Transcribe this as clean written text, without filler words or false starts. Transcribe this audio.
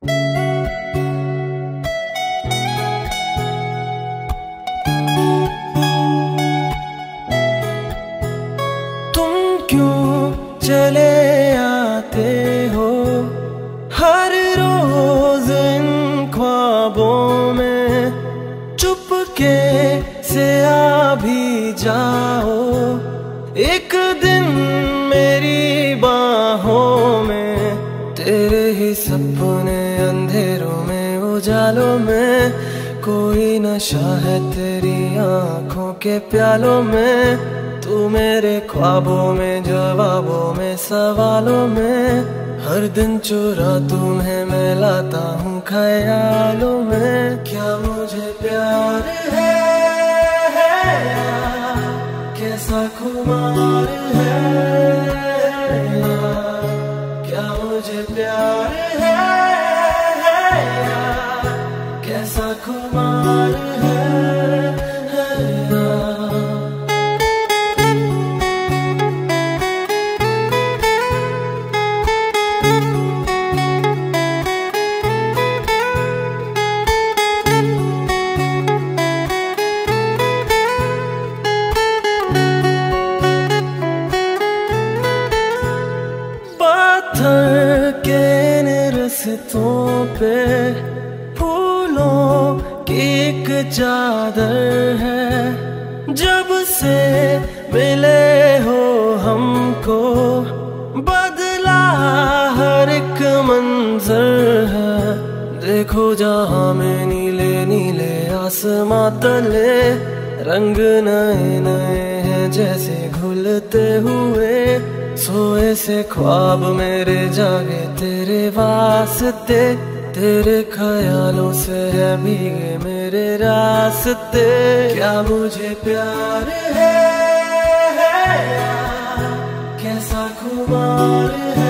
तुम क्यों चले आते हो हर रोज इन ख्वाबों में, चुपके से आ भी जाओ एक दिन मेरी बाहों में। तेरे ही सपने अंधेरों में उजालों में, कोई नशा है तेरी आंखों के प्यालों में। तू मेरे ख्वाबों में, जवाबों में, सवालों में, हर दिन चुरा तुम्हें मैं लाता हूँ ख्यालों में। क्या मुझे प्यार है यार, कैसा खुमार है यार, क्या मुझे प्यार है यार, कैसा खुमार है यार। के इन रस्तों पे फूलों की एक चादर है, जब से मिले हो हमको बदला हर एक मंजर है। देखो जहाँ में नीले नीले आसमां तले, रंग नए नए हैं जैसे घुलते हुए। सोए से ख्वाब मेरे जागे तेरे वास्ते, तेरे ख्यालों से है भीगे मेरे रास्ते। क्या मुझे प्यार है यार, कैसा खुमार है